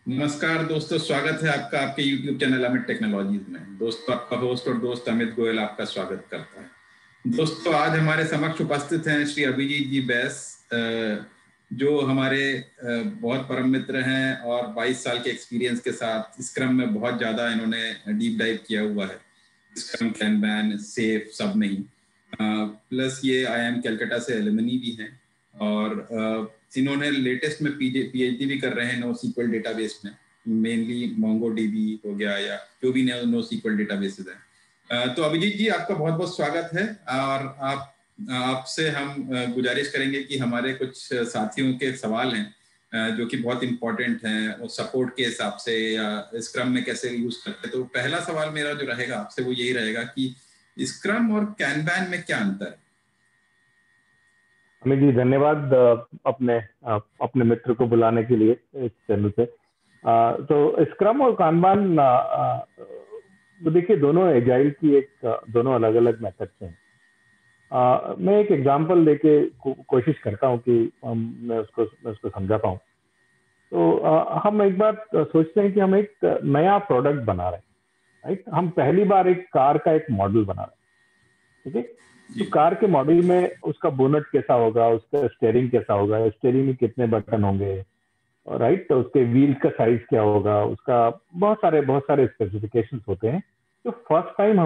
नमस्कार दोस्तों, स्वागत है आपका आपके YouTube चैनल अमित टेक्नोलॉजीज में। दोस्तों, आपका होस्ट और दोस्त अमित गोयल आपका स्वागत करता है। दोस्तों, आज हमारे समक्ष उपस्थित हैं श्री अभिजीत जी बैस, जो हमारे बहुत परम मित्र हैं और 22 साल के एक्सपीरियंस के साथ स्क्रम में बहुत ज़्यादा इन्होंने डीप डाइव किया हुआ है। स्क्रम, कैनबैन, सेफ सब में ही। प्लस ये IIM कलकत्ता से एलुमनी भी हैं और इन्होंने लेटेस्ट में PhD भी कर रहे हैं NoSQL डेटाबेस में, मेनली MongoDB हो गया या जो भी NoSQL डेटाबेसेस हैं। तो अभिजीत जी, आपका बहुत बहुत स्वागत है। और आपसे हम गुजारिश करेंगे कि हमारे कुछ साथियों के सवाल हैं जो कि बहुत इम्पोर्टेंट हैं, वो सपोर्ट के हिसाब से या स्क्रम में कैसे यूज करते हैं। तो पहला सवाल मेरा जो रहेगा आपसे वो यही रहेगा कि स्क्रम और कैनबैन में क्या अंतर है? अमित जी, धन्यवाद अपने मित्र को बुलाने के लिए इस चैनल पे। तो स्क्रम और कानबान, देखिए, दोनों एजाइल की दोनों अलग अलग मेथड्स हैं। मैं एक एग्जांपल देके कोशिश करता हूँ कि मैं उसको समझा पाऊँ। तो हम एक बार सोचते हैं कि हम एक नया प्रोडक्ट बना रहे हैं, राइट। हम पहली बार एक कार का एक मॉडल बना रहे हैं, ठीक है। तो कार के मॉडल में उसका बोनट कैसा होगा, उसका स्टीयरिंग कैसा होगा, स्टीयरिंग में कितने बटन होंगे, राइट। तो उसके व्हील का साइज क्या होगा, उसका बहुत सारे स्पेसिफिकेशंस होते हैं जो फर्स्ट टाइम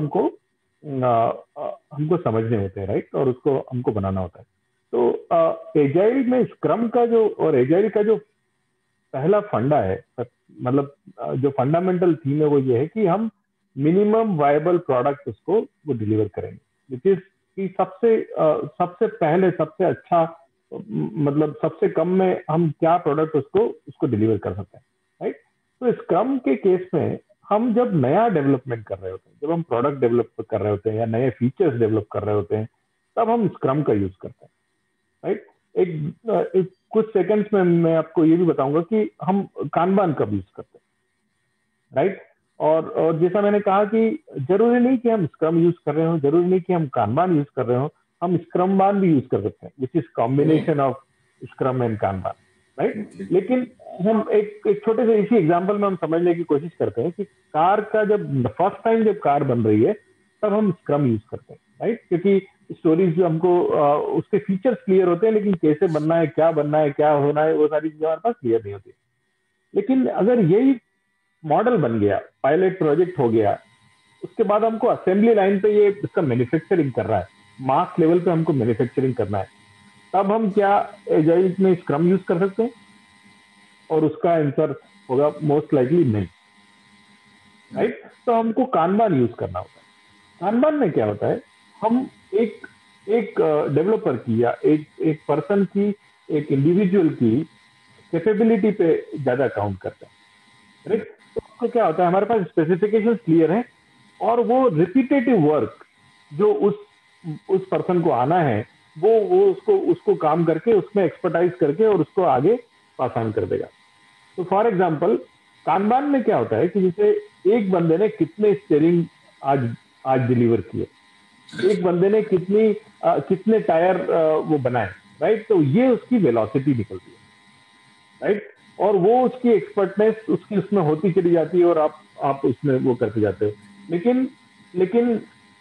हमको समझने होते हैं, राइट। और उसको हमको बनाना होता है। तो एजाइल में स्क्रम का एजाइल का जो पहला फंडा है, मतलब जो फंडामेंटल थीम है वो ये है कि हम मिनिमम वायबल प्रोडक्ट उसको वो डिलीवर करेंगे, विच इज कि सबसे पहले सबसे अच्छा, मतलब सबसे कम में हम क्या प्रोडक्ट उसको डिलीवर कर सकते हैं, राइट। तो स्क्रम के केस में हम जब नया डेवलपमेंट कर रहे होते हैं, जब हम प्रोडक्ट डेवलप कर रहे होते हैं या नए फीचर्स डेवलप कर रहे होते हैं, तब हम स्क्रम का यूज करते हैं, राइट। एक कुछ सेकंड्स में मैं आपको ये भी बताऊंगा कि हम कानबान कब यूज करते हैं, राइट। और जैसा मैंने कहा कि जरूरी नहीं कि हम स्क्रम यूज कर रहे हो, जरूरी नहीं कि हम कानबान यूज कर रहे हो, हम स्क्रम बान भी यूज कर सकते हैं, which is combination of scrum and Kanban, right. लेकिन हम एक छोटे से इसी एग्जांपल में हम समझने की कोशिश करते हैं कि कार का जब फर्स्ट टाइम जब कार बन रही है तब हम स्क्रम यूज करते हैं, राइट। क्योंकि स्टोरीज जो हमको उसके फीचर्स क्लियर होते हैं, लेकिन कैसे बनना है, क्या होना है, वो सारी चीजें हमारे पास क्लियर नहीं होती। लेकिन अगर यही मॉडल बन गया, पायलट प्रोजेक्ट हो गया, उसके बाद हमको असेंबली लाइन पे ये इसका मैन्युफैक्चरिंग कर रहा है, मास लेवल पे हमको मैन्युफैक्चरिंग करना है, तब हम क्या एजाइल में स्क्रम यूज कर सकते हैं? और उसका आंसर होगा मोस्ट लाइकली नहीं, राइट। तो हमको कानबान यूज करना होता है। कानबान में क्या होता है, हम एक एक डेवलपर की या एक पर्सन की, एक इंडिविजुअल की कैपेबिलिटी पे ज्यादा काउंट करते हैं, राइट। तो उसको क्या होता है, हमारे पास स्पेसिफिकेशन क्लियर है और वो रिपीटेटिव वर्क जो उस पर्सन को आना है, वो उसको काम करके उसमें एक्सपर्टाइज करके और उसको आगे पास ऑन कर देगा। तो फॉर एग्जाम्पल, कानबान में क्या होता है कि जैसे एक बंदे ने कितने स्टीयरिंग आज आज डिलीवर किए, एक बंदे ने कितने टायर वो बनाए, राइट। तो ये उसकी वेलोसिटी निकलती है, राइट। और वो उसकी एक्सपर्टनेस उसकी उसमें होती चली जाती है और आप उसमें वो करते जाते हो। लेकिन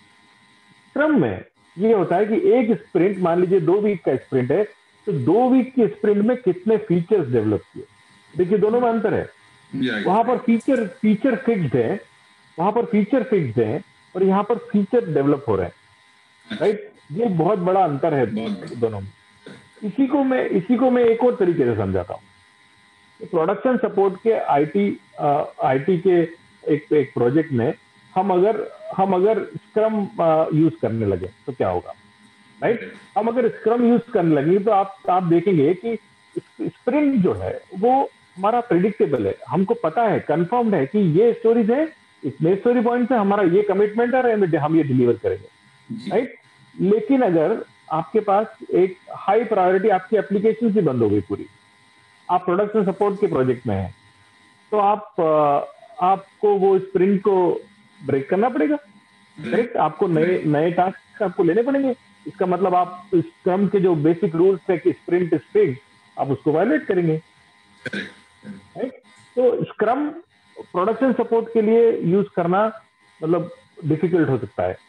क्रम में ये होता है कि एक स्प्रिंट, मान लीजिए 2 वीक का स्प्रिंट है, तो 2 वीक की स्प्रिंट में कितने फीचर्स डेवलप किए, देखिए दोनों में अंतर है। वहां पर फीचर फिक्स्ड है, वहां पर फीचर फिक्स्ड है और यहाँ पर फीचर डेवलप हो रहे हैं, राइट। ये बहुत बड़ा अंतर है दोनों में। इसी को मैं एक और तरीके से समझाता हूँ। प्रोडक्शन सपोर्ट के आईटी के एक प्रोजेक्ट में हम अगर स्क्रम यूज करने लगे तो क्या होगा, राइट। हम अगर स्क्रम यूज करने लगे तो आप देखेंगे कि स्प्रिंट जो है वो हमारा प्रिडिक्टेबल है, हमको पता है, कंफर्म्ड है कि ये स्टोरीज है, इतने स्टोरी पॉइंट से हमारा ये कमिटमेंट है, हम ये डिलीवर करेंगे, राइट। लेकिन अगर आपके पास एक हाई प्रायोरिटी, आपकी एप्लीकेशन ही बंद हो गई पूरी, आप प्रोडक्शन सपोर्ट के प्रोजेक्ट में हैं, तो आपको वो स्प्रिंट को ब्रेक करना पड़ेगा, करेक्ट। आपको नए नए टास्क आपको लेने पड़ेंगे। इसका मतलब आप स्क्रम के जो बेसिक रूल्स है कि स्प्रिंट इज फिक्स्ड, आप उसको वायलेट करेंगे, राइट। तो स्क्रम प्रोडक्शन सपोर्ट के लिए यूज करना मतलब डिफिकल्ट हो सकता है।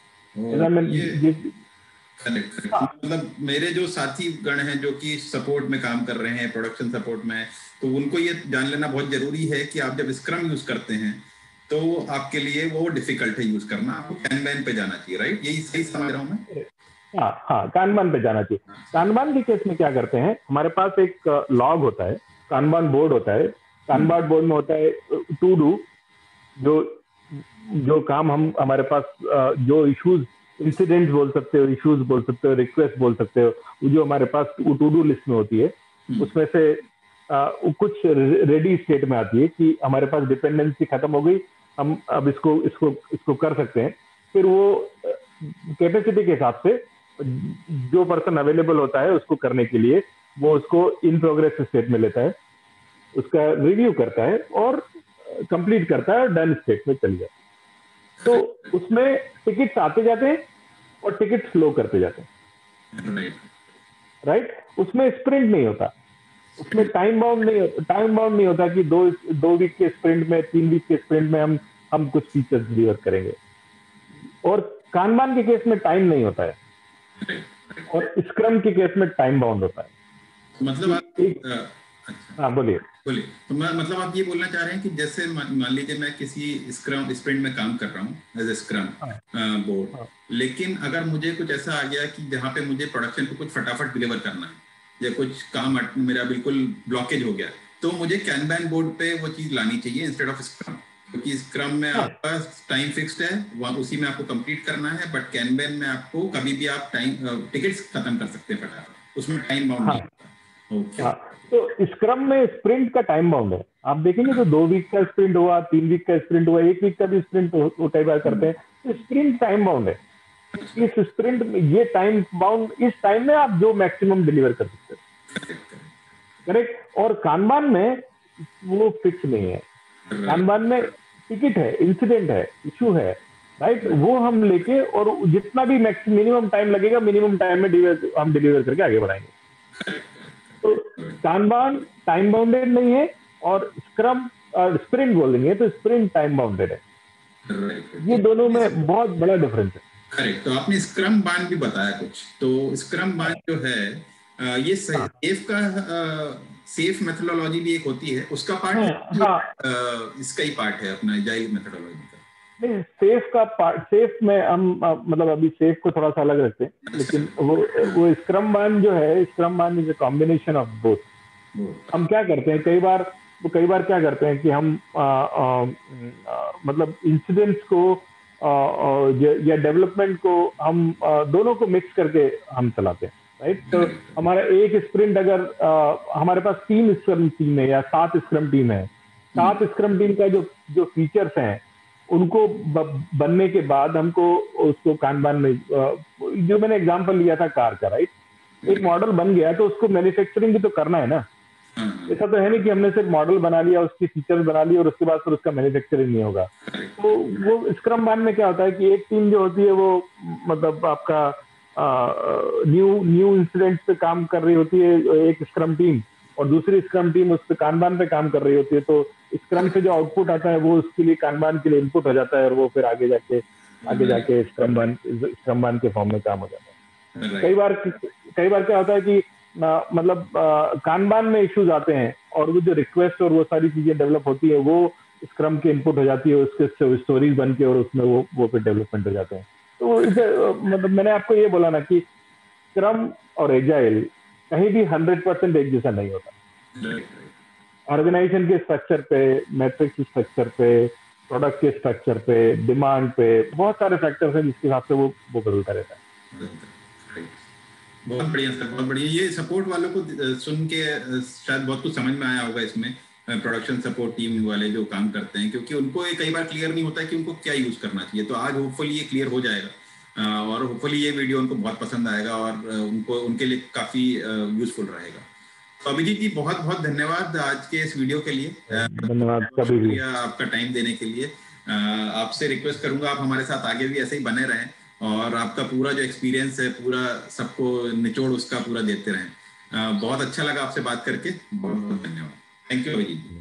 मतलब मेरे जो साथी गण हैं जो कि सपोर्ट में काम कर रहे हैं, प्रोडक्शन सपोर्ट में, तो उनको ये जान लेना बहुत जरूरी है कि आप जब स्क्रम यूज करते हैं तो आपके लिए वो डिफिकल्ट है यूज करना, आपको कैनबैन पे जाना चाहिए, राइट? यही सही समझ रहा हूँ मैं? हाँ हाँ, कानबान पे जाना चाहिए। कानबान के केस में क्या करते हैं, हमारे पास एक लॉग होता है, कानबान बोर्ड होता है। कानबान बोर्ड में होता है टू डू, जो जो काम हम हमारे पास जो इश्यूज, इंसिडेंट्स बोल सकते हो, इश्यूज बोल सकते हो, रिक्वेस्ट बोल सकते हो, जो हमारे पास टू डू लिस्ट में होती है, उसमें से कुछ रेडी स्टेट में आती है कि हमारे पास डिपेंडेंसी खत्म हो गई, हम अब इसको इसको इसको कर सकते हैं। फिर वो कैपेसिटी के हिसाब से जो पर्सन अवेलेबल होता है उसको करने के लिए, वो उसको इन प्रोग्रेस स्टेट में लेता है, उसका रिव्यू करता है और कंप्लीट करता है, डन स्टेट में चली जाता है। तो उसमें टिकट्स आते जाते हैं और टिकट फ्लो करते जाते हैं, राइट? उसमें स्प्रिंट नहीं होता, उसमें टाइम बाउंड नहीं होता कि दो वीक के स्प्रिंट में, 3 वीक के स्प्रिंट में हम कुछ फीचर्स डिलीवर करेंगे। और कानबान के केस में टाइम नहीं होता है और स्क्रम के केस में टाइम बाउंड होता है। मतलब आप अच्छा, हाँ बोलिए। तो मतलब आप ये बोलना चाह रहे हैं कि जैसे मान लीजिए मैं किसी स्क्रम स्प्रिंट में काम कर रहा हूँ एज ए स्क्रम बोर्ड, लेकिन अगर मुझे कुछ ऐसा आ गया कि जहाँ पे मुझे प्रोडक्शन को कुछ फटाफट डिलीवर करना है या कुछ काम मेरा बिल्कुल ब्लॉकेज हो गया, तो मुझे कैनबैन बोर्ड पे वो चीज लानी चाहिए इंस्टेड ऑफ स्क्रम, क्योंकि स्क्रम में आपका टाइम फिक्स्ड है, उसी में आपको कंप्लीट करना है, बट कैनबैन में आपको कभी भी आप टाइम टिकट्स खत्म कर सकते हैं फटाफट, उसमें टाइम बाउंड नहीं होता। तो स्क्रम में स्प्रिंट का टाइम बाउंड है। आप देखेंगे तो 2 वीक का स्प्रिंट हुआ, 3 वीक का स्प्रिंट हुआ, 1 वीक का भी स्प्रिंट कई बार करते हैं, तो स्प्रिंट टाइम बाउंड है। इस स्प्रिंट में ये टाइम बाउंड, इस टाइम में आप जो मैक्सिमम डिलीवर कर सकते हैं, करेक्ट? और कानबान में वो फिक्स नहीं है। कानबान में टिकट है, इंसिडेंट है, इशू है, राइट? वो हम लेके और जितना भी मिनिमम टाइम लगेगा, मिनिमम टाइम में हम डिलीवर करके आगे बढ़ाएंगे। तो कानबान टाइम बाउंडेड नहीं है और स्क्रम और स्प्रिंट बोल देंगे तो स्प्रिंट टाइम बाउंडेड है। ये दोनों में बहुत बड़ा डिफरेंस है। करेक्ट। तो आपने स्क्रम बान भी बताया कुछ, तो स्क्रम बान जो है ये सेफ मेथोडोलॉजी भी एक होती है, उसका पार्ट इसका ही पार्ट है अपना एजाइल मेथोडोलॉजी का? नहीं, सेफ का पार्ट, सेफ में हम मतलब अभी सेफ को थोड़ा सा अलग रखते हैं, लेकिन वो स्क्रम बान जो है, scrumban is a combination of both. हम क्या करते हैं, कई बार क्या करते हैं कि हम मतलब इंसिडेंट्स को या डेवलपमेंट को हम दोनों को मिक्स करके हम चलाते हैं, राइट? तो हमारा एक स्प्रिंट अगर हमारे पास 3 स्क्रम टीम है या 7 स्क्रम टीम है, 7 स्क्रम टीम का जो फीचर्स हैं उनको बनने के बाद हमको उसको कानबान में, जो मैंने एग्जांपल लिया था कार का, राइट? एक मॉडल बन गया तो उसको मैन्युफैक्चरिंग भी तो करना है ना। ऐसा तो है नहीं कि हमने सिर्फ मॉडल बना लिया, उसकी फीचर्स बना ली और उसके बाद फिर उसका मैन्युफैक्चरिंग नहीं होगा। तो वो स्क्रम बान में क्या होता है कि एक टीम जो होती है वो मतलब आपका न्यू इंसिडेंट पे काम कर रही होती है एक स्क्रम टीम, और दूसरी स्क्रम टीम उस पे कानबान पे काम कर रही होती है। तो स्क्रम से जो आउटपुट आता है वो उसके लिए कानबान के लिए इनपुट हो जाता है और वो फिर आगे जाके स्क्रम बान के फॉर्म में काम हो जाता है। कई बार क्या होता है कि मतलब कानबान में इश्यूज आते हैं और वो जो रिक्वेस्ट और वो सारी चीजें डेवलप होती है वो स्क्रम के इनपुट हो जाती है, उसके स्टोरीज बन के और उसमें वो फिर डेवलपमेंट हो जाते हैं। तो मतलब मैंने आपको ये बोला ना कि स्क्रम और एजाइल कहीं भी 100% एक जैसा नहीं होता। ऑर्गेनाइजेशन के स्ट्रक्चर पे, मैट्रिक्स स्ट्रक्चर पे, प्रोडक्ट के स्ट्रक्चर पे, डिमांड पे, बहुत सारे फैक्टर्स हैं जिसके हिसाब से वो बदलता रहता है। बहुत बढ़िया सर, बहुत बढ़िया। ये सपोर्ट वालों को सुन के शायद बहुत कुछ समझ में आया होगा इसमें, प्रोडक्शन सपोर्ट टीम वाले जो काम करते हैं, क्योंकि उनको कई बार क्लियर नहीं होता है कि उनको क्या यूज करना चाहिए। तो आज होपफुली ये क्लियर हो जाएगा और होपफुली ये वीडियो उनको बहुत पसंद आएगा और उनके लिए काफी यूजफुल रहेगा। तो अभिजीत जी बहुत बहुत धन्यवाद आज के इस वीडियो के लिए। धन्यवाद, कभी भी आपका टाइम देने के लिए। आपसे रिक्वेस्ट करूंगा आप हमारे साथ आगे भी ऐसे ही बने रहें और आपका पूरा जो एक्सपीरियंस है पूरा सबको निचोड़ उसका पूरा देते रहें। बहुत अच्छा लगा आपसे बात करके, बहुत बहुत धन्यवाद। Thank you Abhijit.